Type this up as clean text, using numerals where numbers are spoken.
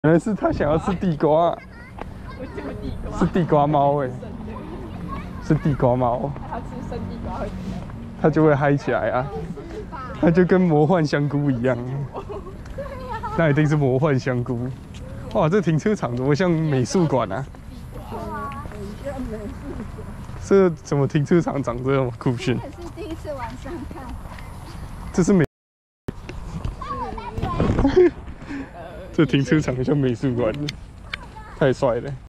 原来是他想要吃地瓜，是地瓜猫哎，是地瓜猫。 他吃生地瓜会怎样？ 它就会嗨起来啊，它就跟魔幻香菇一样。那一定是魔幻香菇。哇，这停车场怎么像美术馆啊？这怎么停车场长这么酷炫？ 我也是第一次晚上看。 这是美。这停车场像美术馆，太帅了。